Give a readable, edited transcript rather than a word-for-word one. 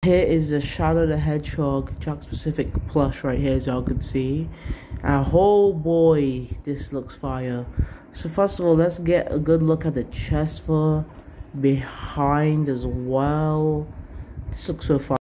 Here is the Shadow the Hedgehog Jack Specific plush right here, as y'all can see. And oh boy, this looks fire. So first of all, let's get a good look at the chest fur behind as well. This looks so fire.